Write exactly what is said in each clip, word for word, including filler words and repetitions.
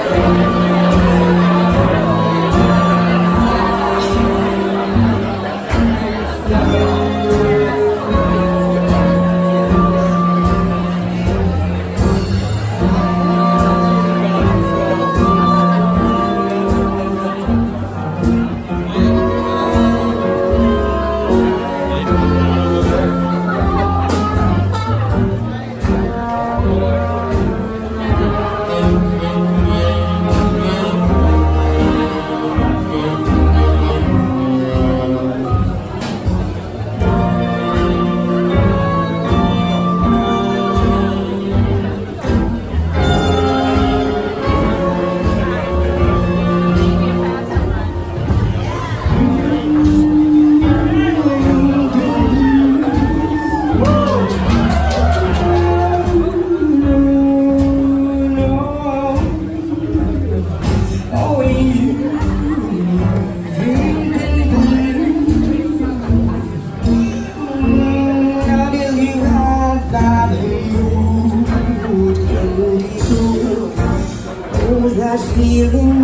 That feeling,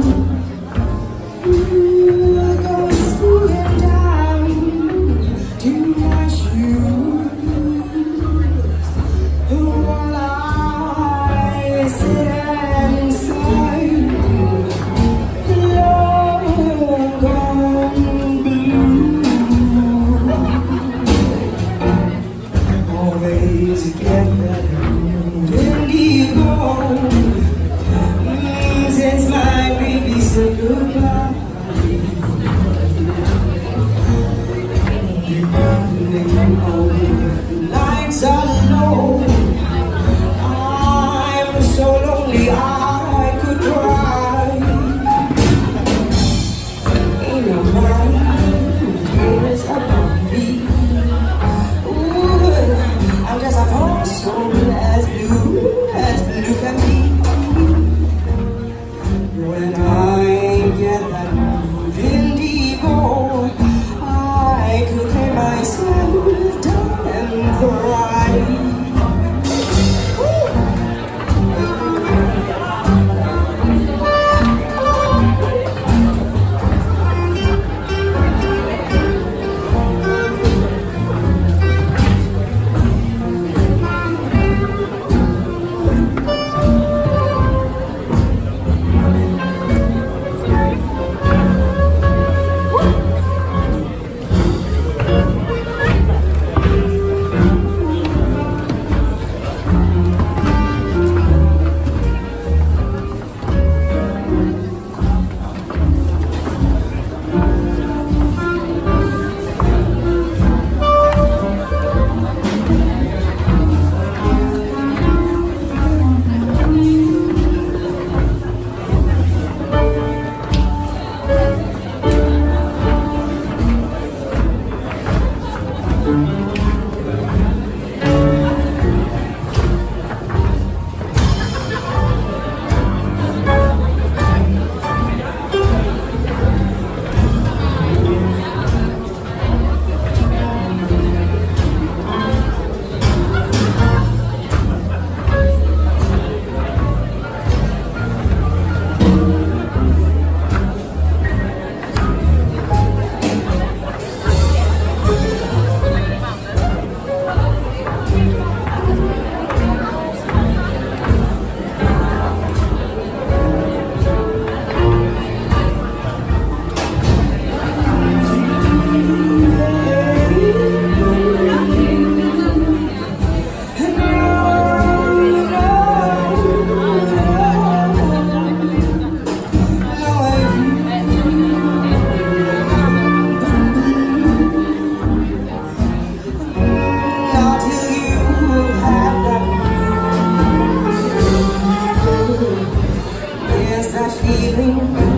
ooh, I go swooning down to my shoes. While I sit and sigh, long gone blue. Always together, indigo. Since my baby said goodbye, the nights are low. I'm so lonely I could cry. Ain't nobody cares about me. Ooh, I'm just a poor soul as blue as blue can be. When I get that mood indigo, I could lay myself down and cry. That feeling